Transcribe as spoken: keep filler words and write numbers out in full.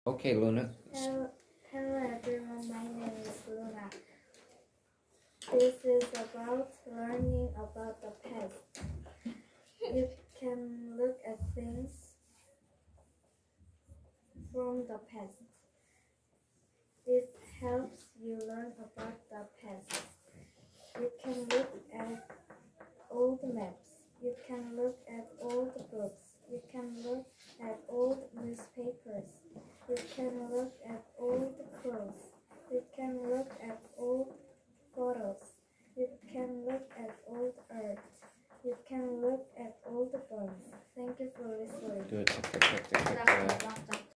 Okay, Luna. Hello, hello everyone, my name is Luna. This is about learning about the past. You can look at things from the past. It helps you learn about the past. You can look at old maps. You can look at old books. You can look at old newspapers. You can look at old clothes. You can look at old photos. You can look at old earth. You can look at old bones. Thank you for listening. Good.